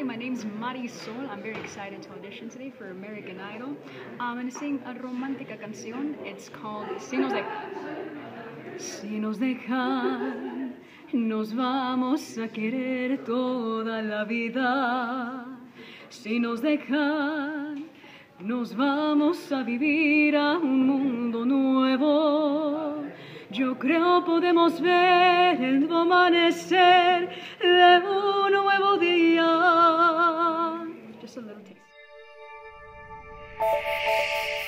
Hi, my name's Marisol. I'm very excited to audition today for American Idol. I'm going to sing a romántica canción. It's called Si nos dejan. Si nos dejan, nos vamos a querer toda la vida. Si nos dejan, nos vamos a vivir a un mundo nuevo. Yo creo podemos ver el nuevo amanecer de un nuevo día. Just a little taste.